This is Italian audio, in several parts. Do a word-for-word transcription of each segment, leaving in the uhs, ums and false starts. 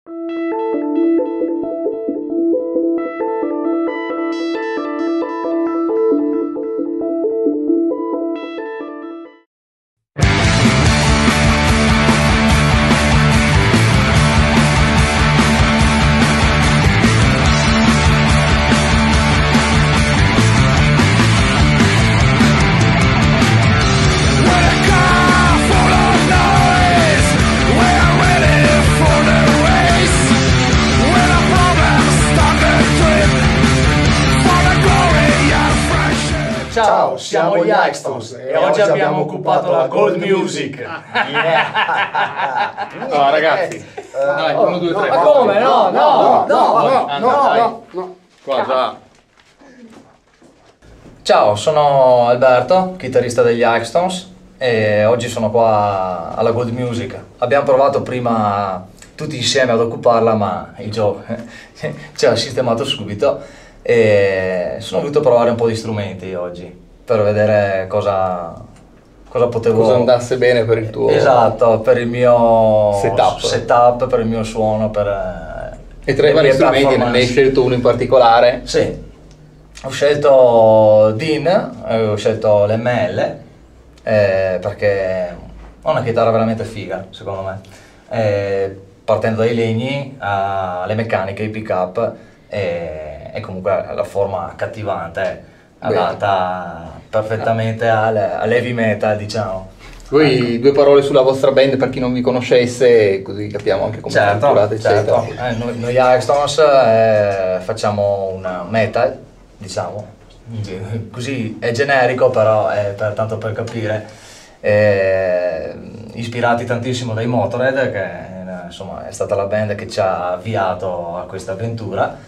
Ciao, siamo gli Axtons e oggi abbiamo occupato la Gold Music. Yeah. No ragazzi, dai, uno, due, tre. Ma come? No, no, no, no, no, no, no. Qua già. Ciao, sono Alberto, chitarrista degli Axtons e oggi sono qua alla Gold Music. Abbiamo provato prima tutti insieme ad occuparla, ma il gioco ci ha sistemato subito. E sono venuto a provare un po' di strumenti oggi per vedere cosa, cosa potevo... Cosa andasse bene per il tuo... Esatto, per il mio setup, setup per il mio suono, per... E tra i vari strumenti ne hai scelto uno in particolare? Sì, ho scelto Dean, eh, ho scelto l'M L eh, perché è una chitarra veramente figa, secondo me. Eh, partendo dai legni alle meccaniche, i pick up e... e comunque la forma accattivante, adatta perfettamente al, al heavy metal, diciamo. Voi due parole sulla vostra band per chi non vi conoscesse, così capiamo anche come certo, strutturate, certo. eccetera. Eh, noi, noi Axtons eh, facciamo un metal, diciamo, così è generico, però è per, tanto per capire, eh, ispirati tantissimo dai Motorhead, che eh, insomma è stata la band che ci ha avviato a questa avventura.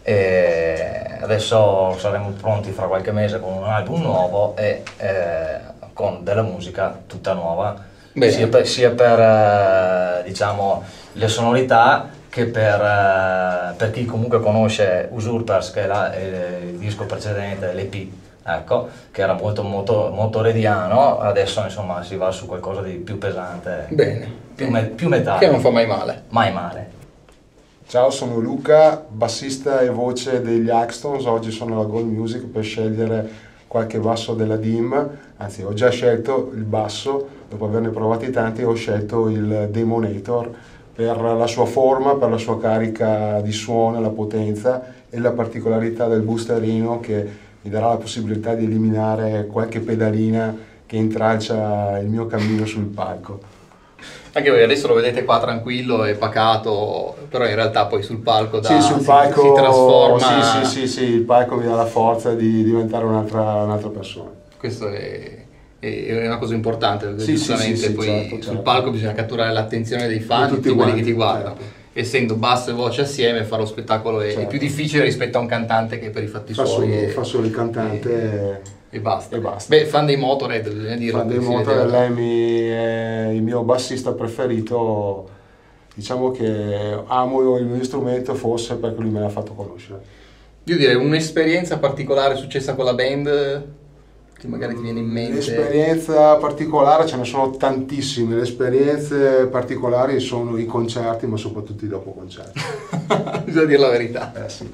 E adesso saremo pronti fra qualche mese con un album nuovo e eh, con della musica tutta nuova, sia per, sia per eh, diciamo le sonorità che per, eh, per chi comunque conosce Usurpers, che è, la, è il disco precedente, l'E P, ecco, che era molto molto motorediano. Adesso insomma si va su qualcosa di più pesante. Bene. Più, me, più metallo, che non fa mai male. Mai male. Ciao, sono Luca, bassista e voce degli Axtons. Oggi sono alla Gold Music per scegliere qualche basso della D I M, anzi ho già scelto il basso, dopo averne provati tanti ho scelto il Demonator per la sua forma, per la sua carica di suono, la potenza e la particolarità del boosterino che mi darà la possibilità di eliminare qualche pedalina che intralcia il mio cammino sul palco. Anche voi adesso lo vedete qua tranquillo e pacato, però in realtà poi sul palco, da, sì, sul palco si, si trasforma. Sì, sì, sì, sì, il palco mi dà la forza di diventare un'altra un'altra persona. Questo è, è una cosa importante, sì, giustamente sì, sì, poi certo, sul certo. palco bisogna catturare l'attenzione dei fan, di tutti quelli che ti guardano. Certo. Essendo basso e voce assieme, fare lo spettacolo è, certo. è più difficile rispetto a un cantante che per i fatti fa suoi solo, e, fa solo il cantante e, e, basta. e basta. Beh, fan dei Motorhead, bisogna dirlo. Fan dei Motorhead, Lemmy è il mio bassista preferito. Diciamo che amo il mio strumento forse perché lui me l'ha fatto conoscere. Io direi un'esperienza particolare successa con la band che magari ti viene in mente. L'esperienza particolare, ce ne sono tantissime. Le esperienze particolari sono i concerti, ma soprattutto i dopo concerti. Bisogna dire la verità. Eh sì.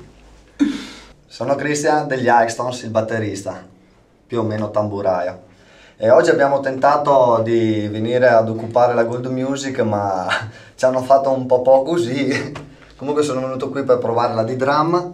Sono Christian degli Axtons, il batterista, più o meno tamburaio. E oggi abbiamo tentato di venire ad occupare la Gold Music, ma ci hanno fatto un po' po' così. Comunque sono venuto qui per provare la D-Drum,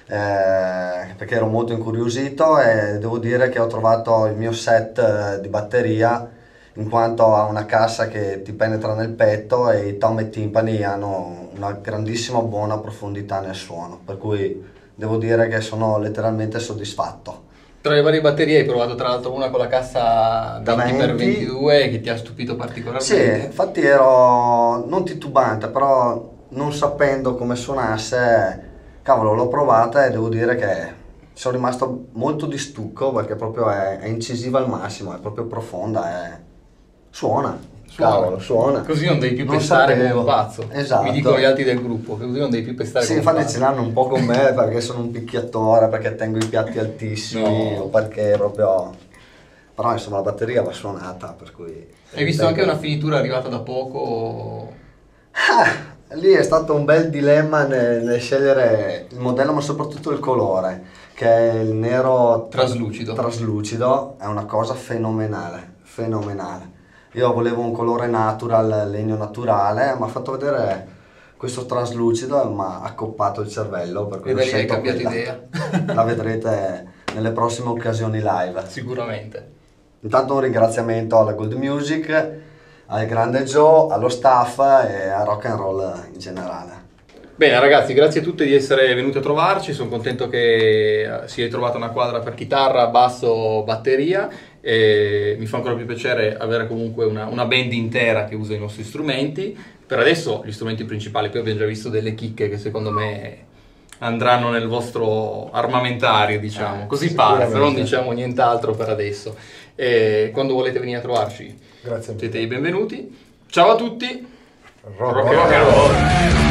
eh, perché ero molto incuriosito e devo dire che ho trovato il mio set eh, di batteria, in quanto ha una cassa che ti penetra nel petto e i tom e timpani hanno una grandissima buona profondità nel suono, per cui devo dire che sono letteralmente soddisfatto. Tra le varie batterie hai provato tra l'altro una con la cassa venti per ventidue che ti ha stupito particolarmente? Sì, infatti ero non titubante, però non sapendo come suonasse, cavolo, l'ho provata e devo dire che sono rimasto molto di stucco perché proprio è, è incisiva al massimo, è proprio profonda, è... suona. Suona. Cavolo, suona. Così non devi più Non pestare come sapevo. un pazzo. Esatto. Mi dicono gli altri del gruppo, così non devi più pestare Sì, come un infatti pazzo. ce l'hanno un po' con me perché sono un picchiatore, perché tengo i piatti altissimi, No. o perché proprio... Però insomma la batteria va suonata, per cui... Hai visto anche una finitura arrivata da poco? Ah, lì è stato un bel dilemma nel, nel scegliere il modello, ma soprattutto il colore, che è il nero Traslucido. traslucido, è una cosa fenomenale, fenomenale. Io volevo un colore natural, legno naturale, mi ha fatto vedere questo traslucido e mi ha accoppato il cervello, per cui E ho da lì hai scelto cambiato quella. idea. La vedrete nelle prossime occasioni live. Sicuramente. Intanto un ringraziamento alla Gold Music, al grande Joe, allo staff e a rock and roll in generale. Bene ragazzi, grazie a tutti di essere venuti a trovarci, sono contento che si è trovata una quadra per chitarra, basso, batteria e mi fa ancora più piacere avere comunque una, una band intera che usa i nostri strumenti. Per adesso gli strumenti principali, poi abbiamo già visto delle chicche che secondo me andranno nel vostro armamentario, diciamo, così pare, però non diciamo nient'altro per adesso. E quando volete venire a trovarci Grazie a siete i benvenuti. Ciao a tutti, Rock rock and roll.